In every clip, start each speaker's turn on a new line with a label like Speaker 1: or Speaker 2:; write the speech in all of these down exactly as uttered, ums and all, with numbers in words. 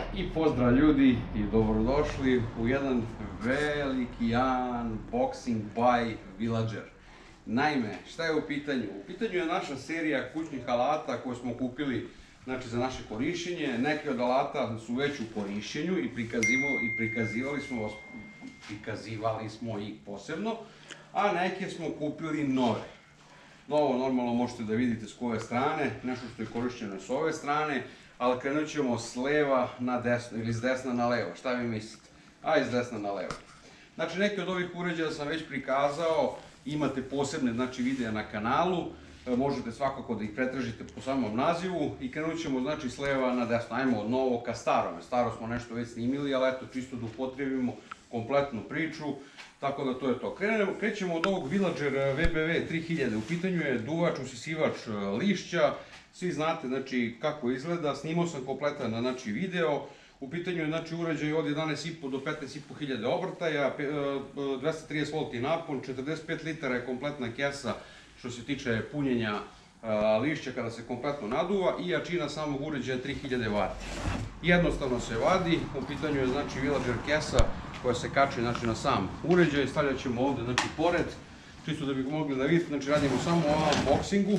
Speaker 1: I pozdrav ljudi i dobrodošli u jedan veliki unboxing by Villager. Naime, šta je u pitanju? U pitanju je naša serija kućnih alata koje smo kupili znači, za naše korišćenje. Neki od alata su već u korišćenju i, i prikazivali, smo, prikazivali smo ih posebno, a neke smo kupili nove. Novo normalno možete da vidite s koje strane, nešto što je korišćeno s ove strane, ali krenut ćemo s leva na desno ili s desna na levo, šta vi mislite? A iz desna na levo. Znači neke od ovih uređaja sam već prikazao, imate posebne znači, videa na kanalu, možete svakako da ih pretražite po samom nazivu i krenut ćemo znači s leva na desno, ajmo od novo ka starome. Staro smo nešto već snimili, ali eto čisto da upotrebimo kompletnu priču, tako da to je to. Krećemo od ovog Villager V B V tri hiljade, u pitanju je duvač, usisivač lišća, svi znate znači kako izgleda, snimao sam kompletan znači video, u pitanju je znači uređaj od jedanaest i po do petnaest i po hiljade obrtaja, dvesta trideset volti napon, četrdeset pet litara je kompletna kesa što se tiče punjenja lišća kada se kompletno naduva i jačina samog uređaja je tri hiljade vati. Jednostavno se vadi, u pitanju je znači Villager kesa koja se kači znači, na sam uređaj, stavljat ćemo ovde znači pored, čisto da bih mogli da vidite, znači radimo samo o unboxingu,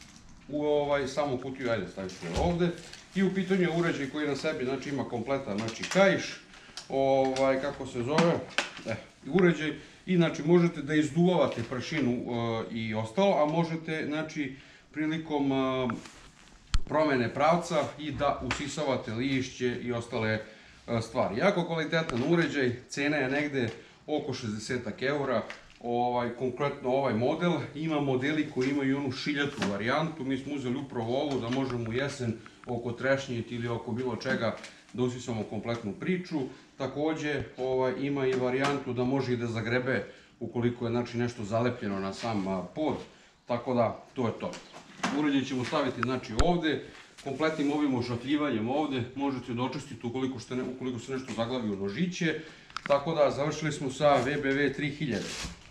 Speaker 1: u ovaj, samu kutiju, ajde stavit ću je ovde, i u pitanju je uređaj koji na sebi znači ima kompletan znači kaiš, ovaj, kako se zove, eh, uređaj, i znači možete da izduvavate prašinu uh, i ostalo, a možete znači prilikom uh, promene pravca i da usisavate lišće i ostale uh, stvari. Jako kvalitetan uređaj, cena je negde oko šezdeset eura, ovaj, konkretno ovaj model. Ima modeli koji imaju onu šiljatu varijantu, mi smo uzeli upravo ovu da možemo u jesen oko trešnjiti ili oko bilo čega da usisamo kompletnu priču. Takođe ovaj, ima i varijantu da može i da zagrebe ukoliko je znači, nešto zalepljeno na sam a, pod, tako da to je to. Uređaj ćemo staviti znači, ovde, kompletnim ovim ošatljivanjem ovde možete da očistite ukoliko, ste, ukoliko se nešto zaglavi u nožiće, tako da završili smo sa V B V tri hiljade.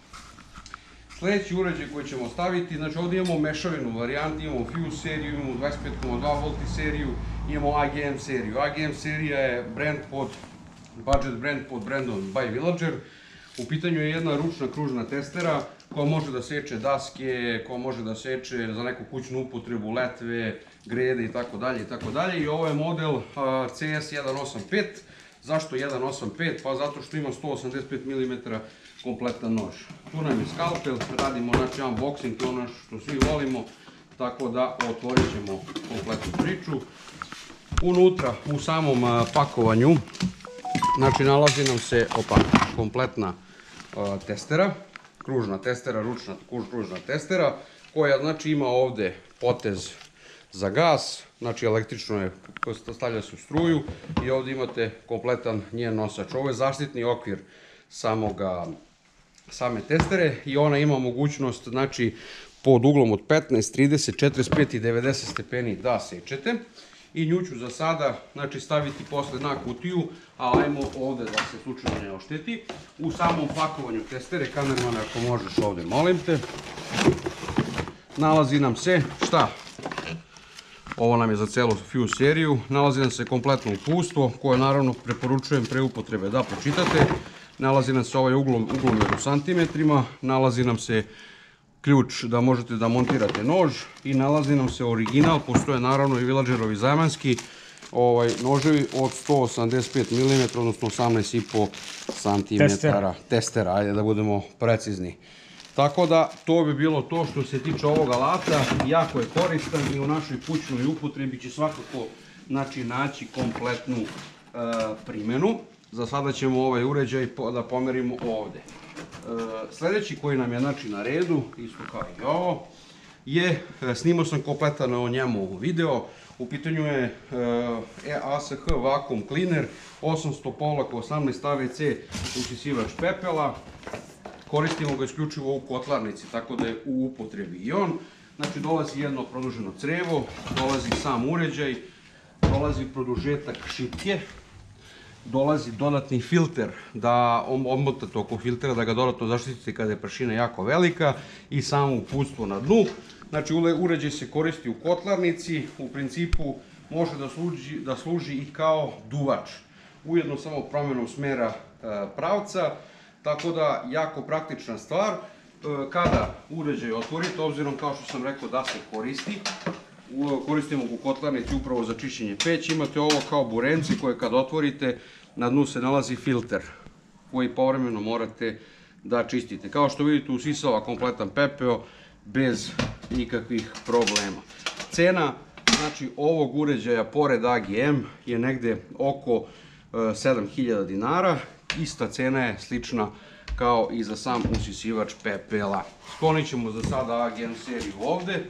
Speaker 1: Sljedeći uređaj koji ćemo staviti, znači ovdje imamo mešavinu varijanti, imamo Fuse seriju, imamo dvadeset pet zarez dva volti seriju, imamo A G M seriju. A G M serija je brand pod, budget brand pod brandom by Villager. U pitanju je jedna ručna kružna testera koja može da seče daske, koja može da seče za neku kućnu upotrebu, letve, grede i tako dalje i tako dalje. I ovo je model C S jedan osam pet. Zašto jedan osam pet? Pa zato što ima sto osamdeset pet milimetara kompletan nož. Tu nam je skalpel, radimo znači unboxing, to je ono što svi volimo, tako da otvorit ćemo kompletnu priču. Unutra, u samom pakovanju, znači nalazi nam se opa, kompletna uh, testera, kružna testera, ručna kružna testera, koja znači ima ovde potez za gas, znači električno je, stavlja se u struju i ovde imate kompletan njen nosač. Ovo je zaštitni okvir samoga, same testere i ona ima mogućnost znači pod uglom od petnaest, trideset, četrdeset pet i devedeset stepeni da sečete. I nju ću za sada znači, staviti posle na kutiju, a ajmo ovde da se slučajno ne ošteti. U samom pakovanju testere, kamermane ako možeš ovde, molim te, nalazi nam se šta? Ovo nam je za celu Fuse seriju, nalazi nam se kompletno uputstvo koje naravno preporučujem pre upotrebe da pročitate. Nalazi nam se ovaj uglom, uglomer u santimetrima, nalazi nam se ključ da možete da montirate nož i nalazi nam se original, postoje naravno i Villagerovi zamanski ovaj, noževi od sto osamdeset pet milimetara, odnosno osamnaest i po santimetara testera, ajde da budemo precizni. Tako da to bi bilo to što se tiče ovog alata, jako je koristan i u našoj kućnoj upotrebi će svakako znači, naći kompletnu e, primjenu. Za sada ćemo ovaj uređaj da pomerimo ovde. Sljedeći koji nam je znači, na redu, isto kao i ovo, je, snimao sam kompletan o njemu video, u pitanju je A S H Vacuum Cleaner, osamsto osamnaest A V C usisivač pepela, koristimo ga isključivo u kotlarnici, tako da je u upotrebi i on. Znači dolazi jedno produženo crevo, dolazi sam uređaj, dolazi produžetak šipke, dolazi dodatni filter da omotate oko filtera da ga dodatno zaštitite kada je prašina jako velika i samo uputstvo na dnu. Znači uređaj se koristi u kotlarnici, u principu može da služi, da služi i kao duvač. Ujedno samo promjenom smera pravca, tako da jako praktična stvar. Kada uređaj otvorite, obzirom kao što sam rekao da se koristi, koristimo u kotlarnici upravo za čišćenje peći, imate ovo kao burenci koje kad otvorite, na dnu se nalazi filter koji povremeno morate da čistite. Kao što vidite, usisava kompletan pepeo bez nikakvih problema. Cena znači ovog uređaja pored A G M je negde oko sedam hiljada dinara. Ista cena je slična kao i za sam usisivač pepela. Sklonit ćemo za sada A G M seriju ovde.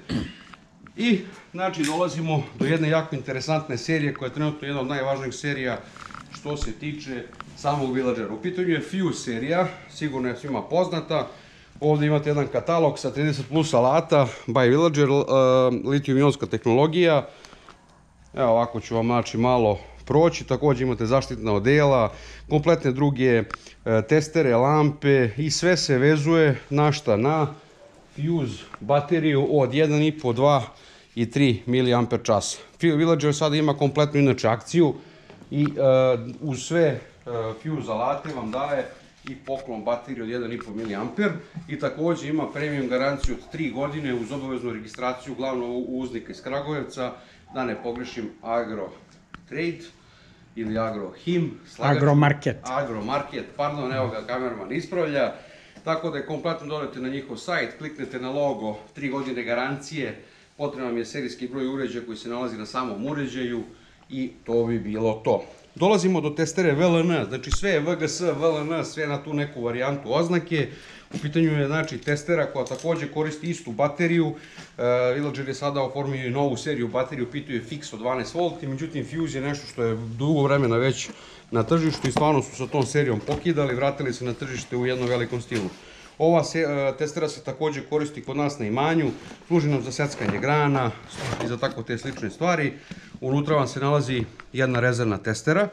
Speaker 1: I znači dolazimo do jedne jako interesantne serije koja je trenutno jedna od najvažnijih serija što se tiče samog Villagera. U pitanju je Fuse serija, sigurno je svima poznata. Ovdje imate jedan katalog sa trideset plus alata by Villager, litijum-ionska tehnologija. Evo ovako ću vam znači malo proći. Također imate zaštitna odela, kompletne druge testere, lampe i sve se vezuje na šta? Na Fuse bateriju od jedan i po, dva i tri miliampere časa. Villager sada ima kompletnu inače akciju i uz sve Fuse alate vam daje i poklon baterije od jedan i po miliampere i također ima premium garanciju od tri godine uz obaveznu registraciju glavnog uvoznika iz Kragujevca, da ne pogrešim Agrotrade ili Agrohim.
Speaker 2: Agromarket.
Speaker 1: Agromarket, pardon, evo ga kamerman ispravlja. Tako da je kompletno dodate na njihov sajt, kliknete na logo, tri godine garancije, potreban vam je serijski broj uređaja koji se nalazi na samom uređaju i to bi bilo to. Dolazimo do testere V L N, znači sve je V G S, V L N, sve na tu neku varijantu oznake. U pitanju je znači testera koja također koristi istu bateriju. Villager je sada oformio i novu seriju bateriju, u pitanju je Fix od dvanaest volti, međutim Fuse je nešto što je dugo vremena već na tržištu i stvarno su sa tom serijom pokidali, vratili se na tržište u jednom velikom stilu. Ova testera se također koristi kod nas na imanju, služi nam za seckanje grana i za tako te slične stvari. Unutra vam se nalazi jedna rezervna testera.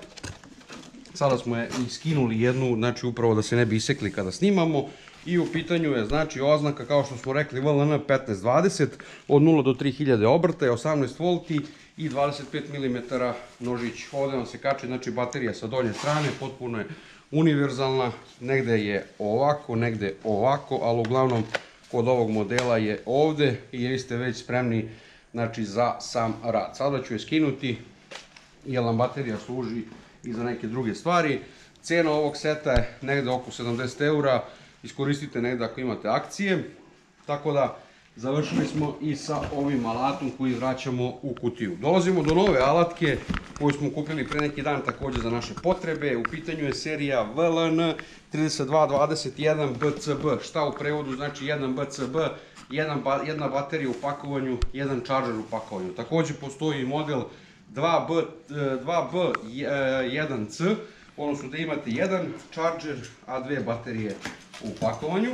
Speaker 1: Sada smo je iskinuli jednu, znači upravo da se ne bi isekli kada snimamo. I u pitanju je znači oznaka, kao što smo rekli, V L N petnaest dvadeset od nula do tri hiljade obrta, je osamnaest volti i dvadeset pet milimetara nožić. Ovdje vam se kače znači baterija sa donje strane, potpuno je univerzalna, negde je ovako, negde ovako, ali uglavnom kod ovog modela je ovde i vi ste već spremni znači za sam rad. Sada ću je skinuti jer nam baterija služi i za neke druge stvari. Cena ovog seta je negde oko sedamdeset eura, iskoristite negde ako imate akcije, tako da završili smo i sa ovim alatom koji vraćamo u kutiju. Dolazimo do nove alatke koju smo kupili pre neki dan također za naše potrebe. U pitanju je serija V L N trideset dva dvadeset jedan B C B. Šta u prevodu znači jedan B C B? Jedna baterija u pakovanju, jedan charger u pakovanju. Također postoji model dva B jedan C, odnosno da imate jedan charger, a dve baterije u pakovanju.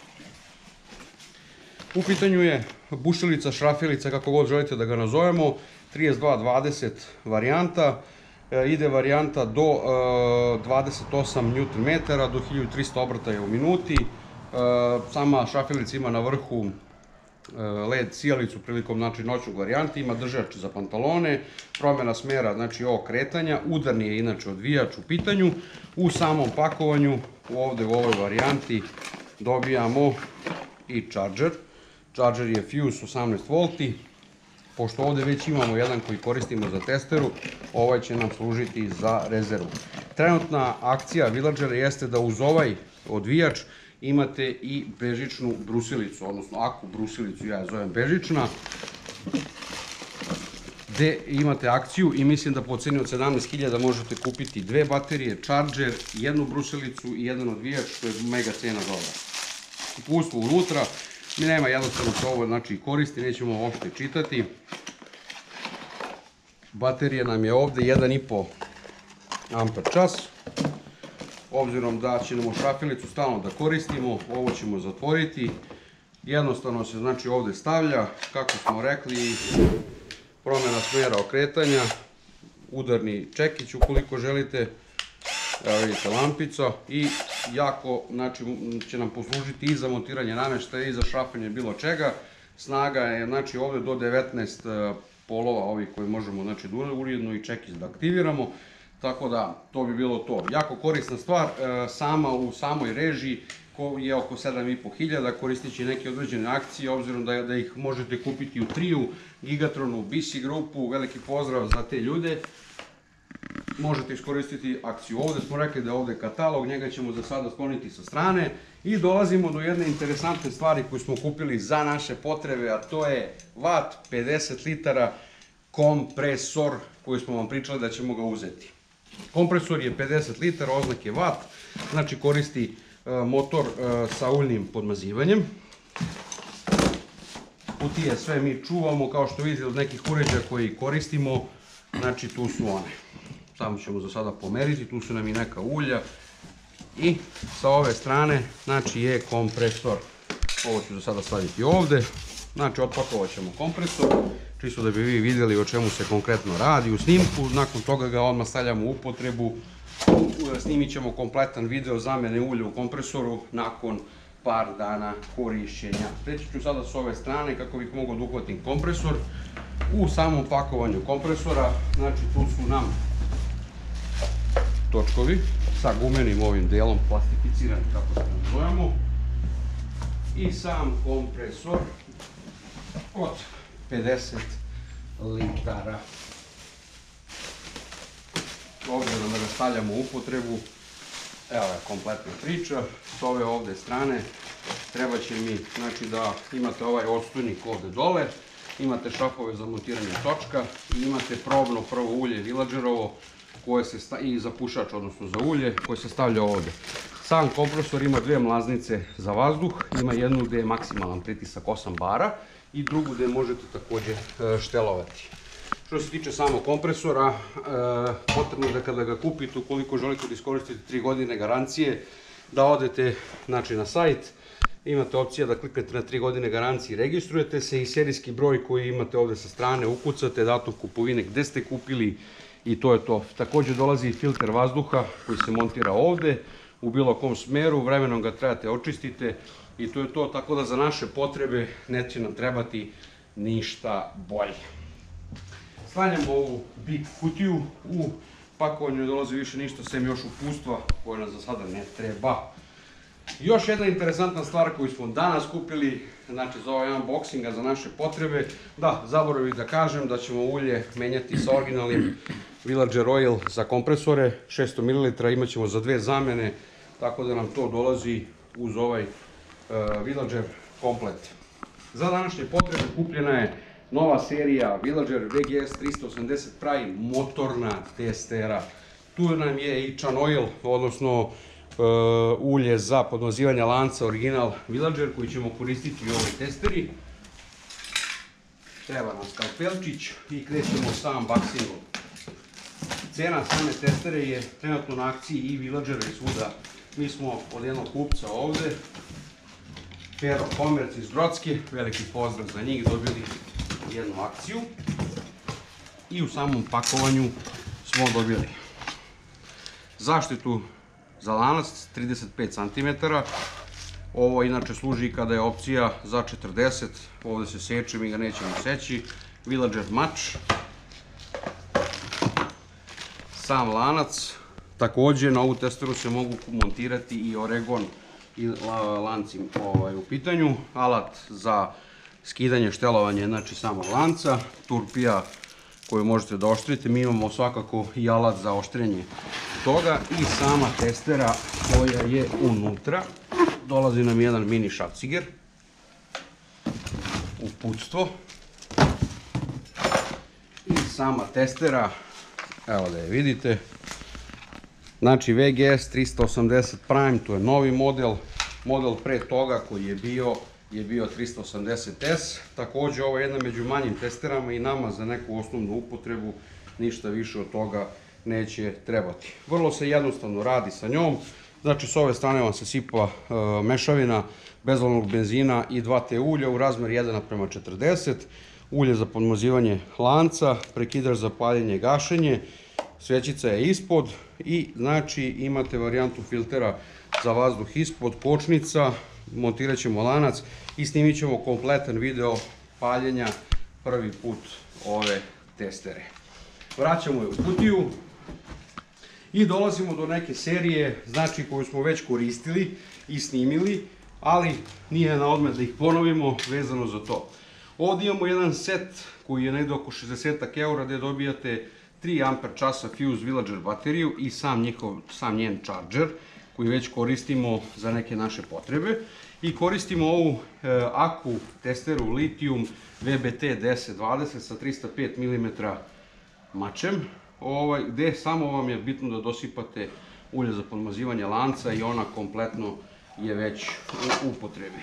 Speaker 1: U pitanju je bušilica, šrafilica, kako god želite da ga nazovemo, trideset dva dvadeset varijanta. Ide varijanta do dvadeset osam newton metara, do hiljadu trista obrtaja u minuti. Sama šrafilica ima na vrhu L E D sijalicu prilikom znači noćnog varijanta, ima držač za pantalone, promjena smera znači ovog kretanja, udarni je inače odvijač u pitanju. U samom pakovanju ovdje u ovoj varijanti dobijamo i charger. Charger je Fuse osamnaest volti. Pošto ovdje već imamo jedan koji koristimo za testeru, ovaj će nam služiti za rezervu. Trenutna akcija Villagera jeste da uz ovaj odvijač imate i bežičnu brusilicu, odnosno aku brusilicu, ja je zovem bežična, gde imate akciju i mislim da po ceni od sedamnaest hiljada možete kupiti dve baterije, charger, jednu brusilicu i jedan odvijač, što je mega cena dobra. Uputstvo unutra, mi nema jednostavno se ovo znači koristi, nećemo uopšte čitati. Baterija nam je ovdje jedan i po amper čas. Obzirom da ćemo šrafilicu stalno da koristimo, ovo ćemo zatvoriti. Jednostavno se znači ovdje stavlja, kako smo rekli, promjena smjera okretanja, udarni čekić ukoliko želite. Evo vidite lampica i jako znači, će nam poslužiti i za montiranje namještaja i za šrafanje bilo čega. Snaga je znači ovdje do devetnaest polova ovih koje možemo, znači, da uredno i čekis da aktiviramo. Tako da, to bi bilo to. Jako korisna stvar, sama u samoj režiji je oko sedam i po hiljada, koristići neke određene akcije, obzirom da ih možete kupiti u Triju, Gigatronu, B C grupu, veliki pozdrav za te ljude. Možete iskoristiti akciju. Ovde smo rekli da je ovde katalog, njega ćemo za sada skloniti sa strane i dolazimo do jedne interesantne stvari koju smo kupili za naše potrebe, a to je vat pedeset litara kompresor koji smo vam pričali da ćemo ga uzeti. Kompresor je pedeset litara, oznak je vat, znači koristi motor sa uljnim podmazivanjem. Kutije sve mi čuvamo, kao što vidite od nekih uređaja koji koristimo, znači tu su one. Samo ćemo za sada pomeriti, tu su nam i neka ulja i sa ove strane, znači, je kompresor. Ovo ću za sada staviti ovde, znači otpakovat ćemo kompresor, čisto da bi vi vidjeli o čemu se konkretno radi u snimku. Nakon toga ga odmah stavljamo u upotrebu, snimit ćemo kompletan video zamene ulja u kompresoru nakon par dana korišćenja. Preći ću sada s ove strane kako bih mogao da uhvatim kompresor. U samom pakovanju kompresora, znači tu su nam točkovi sa gumenim ovim delom, plastificirani kako se nazovemo, i sam kompresor od pedeset litara. Ovdje da ga stavljamo u upotrebu, evo je kompletna priča. S ove ovde strane treba će mi, znači, da imate ovaj ostojnik ovde dole, imate šrafove za montiranje točka i imate probno prvo ulje Villagerovo i za pušač, odnosno za ulje, koje se stavlja ovde. Sam kompresor ima dve mlaznice za vazduh, ima jednu gde je maksimalan pritisak osam bara i drugu gde možete takođe štelovati. Što se tiče samog kompresora, potrebno je da kada ga kupite, ukoliko želite da iskoristite tri godine garancije, da odete, znači, na sajt, imate opcija da kliknete na tri godine garancije, registrujete se i serijski broj koji imate ovde sa strane ukucate, datum kupovine, gde ste kupili, i to je to. Takođe dolazi i filter vazduha koji se montira ovde u bilo kom smeru, vremenom ga trebate očistite i to je to, tako da za naše potrebe neće nam trebati ništa bolje. Stavljamo ovu big kutiju, u pakovanju ne dolazi više ništa sem još upustva koje nam za sada ne treba. Još jedna interesantna stvar koju smo danas kupili, znači za ovaj unboxing, a za naše potrebe, da, zaboravih da kažem da ćemo ulje menjati sa originalnim Villager Oil za kompresore, šesto mililitara, imat ćemo za dve zamene, tako da nam to dolazi uz ovaj Villager komplet. Za današnje potrebe kupljena je nova serija Villager V G S tristo osamdeset Prime motorna testera. Tu nam je i Chan Oil, odnosno ulje za podmazivanje lanca original Villager koji ćemo koristiti u ovoj testeri. Treba nam skalpelčić i krećemo sa unboxingom. Cena same testere je trenutno na akciji i Villagera i svuda. Mi smo od jednog kupca ovde, Pero Komerc iz Grocke, veliki pozdrav za njih, dobili jednu akciju i u samom pakovanju smo dobili zaštitu za lanac trideset pet centimetara. Ovo inače služi kada je opcija za četrdeset, ovde se seče, mi ga nećemo seći. Villager mač, sam lanac, takođe na ovu testeru se mogu montirati i Oregon i lanci u pitanju, alat za skidanje, štelovanje, znači samog lanca, turpija koju možete da oštrite, mi imamo svakako i alat za oštrenje toga i sama testera koja je unutra. Dolazi nam jedan mini šrafciger, uputstvo i sama testera, evo da je vidite. Znači V G S tristo osamdeset Prime, to je novi model, model pre toga koji je bio je bio tristo osamdeset S. Takođe ovo je jedna među manjim testerama i nama za neku osnovnu upotrebu, ništa više od toga neće trebati. Vrlo se jednostavno radi sa njom, znači s ove strane vam se sipa mešavina bezolovnog benzina i dva te ulja u razmeri jedan naprema četrdeset, ulje za podmazivanje lanca, prekidač za paljenje i gašenje, svećica je ispod i znači imate varijantu filtera za vazduh ispod, kočnica, montirat ćemo lanac i snimit ćemo kompletan video paljenja prvi put ove testere. Vraćamo je u kutiju i dolazimo do neke serije, znači koju smo već koristili i snimili, ali nije na odmet da ih ponovimo vezano za to. Ovdje imamo jedan set koji je negdje oko šezdeset eura gdje dobijate tri amper časa Fuse Villager bateriju i sam, njihov, sam njen charger koji već koristimo za neke naše potrebe. I koristimo ovu e, Aku testeru Lithium V B T deset dvadeset sa trista pet milimetara mačem, ovaj, gdje samo vam je bitno da dosipate ulje za podmazivanje lanca i ona kompletno je već u upotrebi.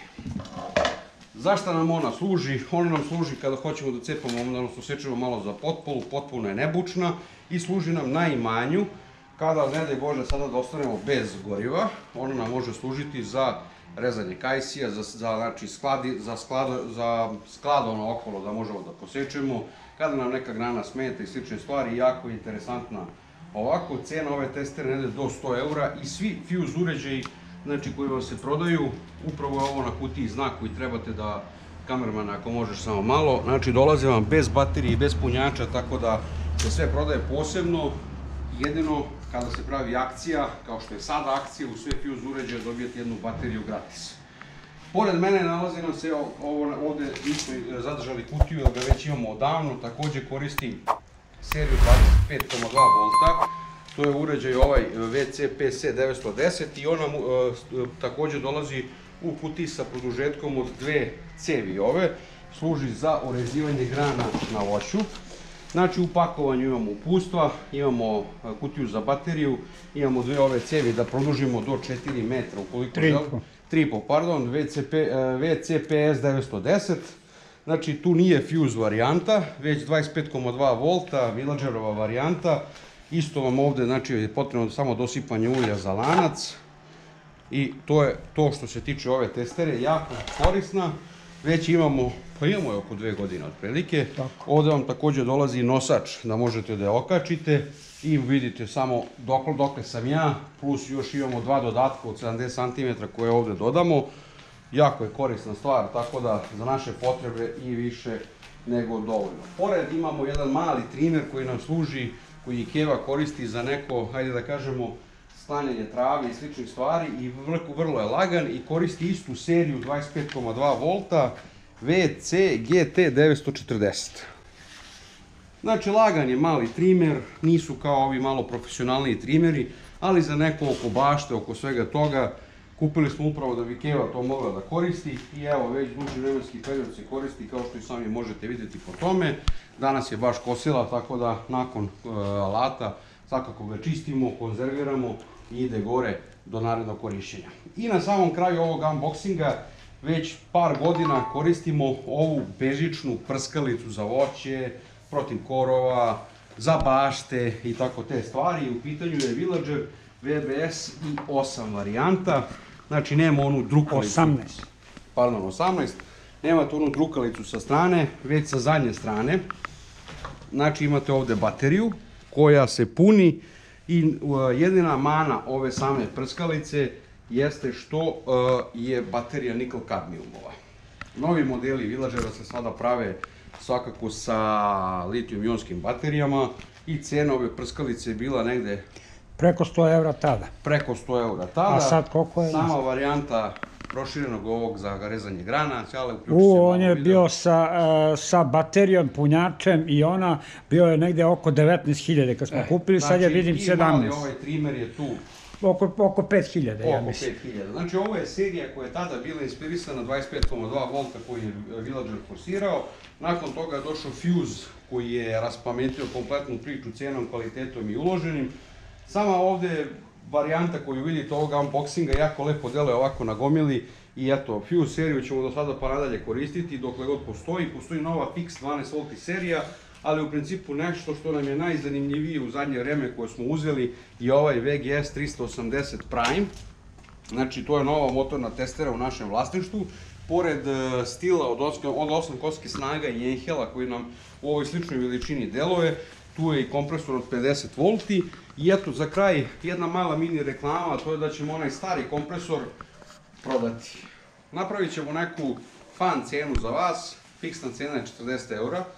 Speaker 1: Zašto nam ona služi? Ona nam služi kada hoćemo da cepamo, odnosno sečemo malo za potpolu, potpuno je nebučna i služi nam najmanju. Kada, ne daj Bože, sada da ostanemo bez goriva, ona nam može služiti za rezanje kajsija, za, za, znači, skladi, za, sklad, za sklad ono okolo da možemo da posečemo, kada nam neka grana smeta i slične stvari, jako interesantna. Ovako, cena ove testere ne do sto eura i svi Fuse uređaji, znači, koji vam se prodaju, upravo je ovo na kutiji znak koji trebate da, kamerman, ako možeš samo malo, znači dolaze vam bez baterije i bez punjača, tako da se sve prodaje posebno, jedino kada se pravi akcija, kao što je sada akcija, u sve Fuse uređaje dobijete jednu bateriju gratis. Pored mene nalazi nam se ovo, ovdje nismo zadržali kutiju, jer ga već imamo odavno, također koristim seriju dvadeset pet zarez dva volta, to je uređaj ovaj V C P S devetsto deset i ona e, također dolazi u kutiji sa produžetkom od dve cevi ove, služi za orezivanje grana na voću. Znači u pakovanju imamo upustva, imamo kutiju za bateriju, imamo dve ove cevi da produžimo do četiri metra ukoliko želimo. tri i po, pardon, V C P S devetsto deset. Znači tu nije Fuse varijanta, već dvadeset pet zarez dva volta, Villagerova varijanta. Isto vam ovdje, znači, je potrebno samo dosipanje ulja za lanac. I to je to što se tiče ove testere, jako korisna. Već imamo, pa imamo je oko dve godine otprilike. Ovdje vam također dolazi nosač da možete da je okačite i vidite samo dokle, dokle sam ja, plus još imamo dva dodatka od sedamdeset centimetara koje ovdje dodamo. Jako je korisna stvar, tako da za naše potrebe i više nego dovoljno. Pored imamo jedan mali trimer koji nam služi, koji Ikeva koristi za neko, hajde da kažemo, sklanjanje trave i sličnih stvari i vrlo je lagan i koristi istu seriju dvadeset pet zarez dva volta V C G T devetsto četrdeset. Znači lagan je mali trimer, nisu kao ovi malo profesionalniji trimeri, ali za neko oko bašte, oko svega toga, kupili smo upravo da bi Ikeva to mogla da koristi i evo već duži vremenski period se koristi kao što i sami možete vidjeti po tome. Danas je baš kosila, tako da nakon uh, alata svakako ga čistimo, konzerviramo i ide gore do narednog korišćenja. I na samom kraju ovog unboxinga već par godina koristimo ovu bežičnu prskalicu za voće, protiv korova, za bašte i tako te stvari. U pitanju je Villager V B S i osam varijanta, znači nema onu drukalicu.
Speaker 2: osamnaest.
Speaker 1: Pardon, osamnaest. Nemate onu drukalicu sa strane, već sa zadnje strane. Znači imate ovdje bateriju koja se puni i jedina mana ove same prskalice jeste što je baterija nikl kadmijumova. Novi modeli Villagera se sada prave svakako sa litijum-ionskim baterijama i cena ove prskalice je bila negde
Speaker 2: preko sto eura tada.
Speaker 1: Preko sto eura tada.
Speaker 2: A sad koliko je?
Speaker 1: Sama varijanta proširenog ovog za rezanje grana.
Speaker 2: U, on je bio sa, uh, sa baterijom, punjačem i ona bio je negde oko devetnaest hiljada kad smo eh, kupili, znači, sad je vidim sedamnaest.
Speaker 1: I mali ovaj trimer je tu.
Speaker 2: Oko, oko pet hiljada, ja mislim.
Speaker 1: Oko pet hiljada. Znači ovo je serija koja je tada bila inspirisana dvadeset pet zarez dva volta koji je Villager forsirao. Nakon toga je došao Fuse koji je raspametio kompletnu priču cenom, kvalitetom i uloženim. Sama ovdje varijanta koju vidite ovog unboxinga jako lepo deluje ovako na gomili i eto, Fuse seriju ćemo do sada pa nadalje koristiti dokle god postoji. Postoji nova Fix dvanaest volti serija, ali u principu nešto što nam je najzanimljivije u zadnje vreme koje smo uzeli je ovaj V G S trista osamdeset Prime. Znači to je nova motorna testera u našem vlasništvu. Pored stila od osam konjskih snaga i Jenhela koji nam u ovoj sličnoj veličini deluje, tu je i kompresor od pedeset volti. I eto, za kraj jedna mala mini reklama, a to je da ćemo onaj stari kompresor prodati. Napravit ćemo neku fan cenu za vas, fiksna cena je četrdeset eura.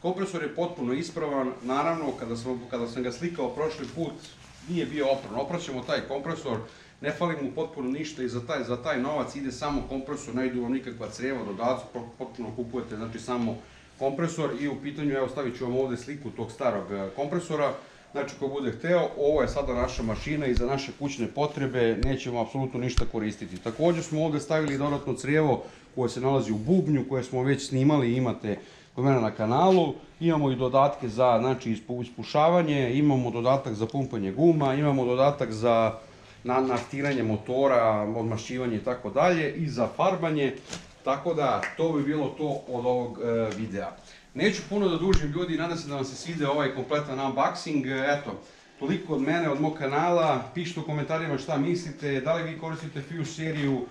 Speaker 1: Kompresor je potpuno ispravan, naravno kada sam, kada sam ga slikao prošli put nije bio opran, opraćemo taj kompresor, ne fali mu potpuno ništa i za taj, za taj novac ide samo kompresor, ne idu vam nikakva creva, dodaci, potpuno kupujete znači samo kompresor i u pitanju, evo stavit ću vam ovde sliku tog starog kompresora, znači ko bude hteo, ovo je sada naša mašina i za naše kućne potrebe nećemo apsolutno ništa koristiti. Takođe smo ovde stavili dodatno crijevo koje se nalazi u bubnju, koje smo već snimali i imate kod mene na kanalu, imamo i dodatke za znači, ispušavanje, imamo dodatak za pumpanje guma, imamo dodatak za naftiranje motora, odmašćivanje i tako dalje i za farbanje, tako da to bi bilo to od ovog e, videa. Neću puno da dužim ljudi, nadam se da vam se svide ovaj kompletan unboxing, eto, toliko od mene, od mog kanala, pišite u komentarima šta mislite, da li vi koristite Fuse seriju,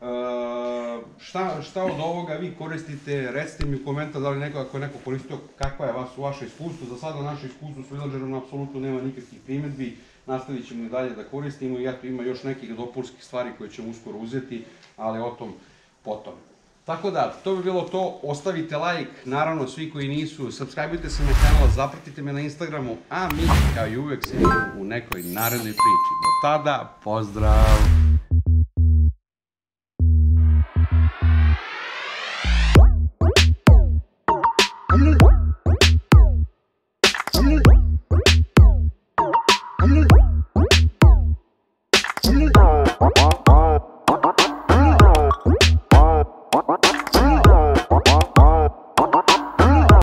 Speaker 1: šta, šta od ovoga vi koristite, recite mi u komentar da li neko, ako je neko koristio, kakva je vas u vaše iskustvo. Za sada naše iskustvo s Villagerom apsolutno nema nikakvih primedbi, nastavit ćemo i dalje da koristimo i eto ima još nekih dopunskih stvari koje ćemo uskoro uzeti, ali o tom potom. Tako da, to bi bilo to, ostavite like, naravno svi koji nisu, subscribeujte se na kanal, zapratite me na Instagramu, a mi kao i uvek se vidimo u nekoj narednoj priči. Do tada, pozdrav! I'm